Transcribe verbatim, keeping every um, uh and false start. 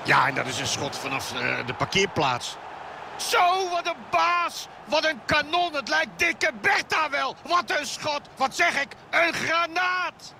Ja, en dat is een schot vanaf uh, de parkeerplaats. Zo, wat een baas! Wat een kanon! Het lijkt dikke Bertha wel! Wat een schot! Wat zeg ik? Een granaat!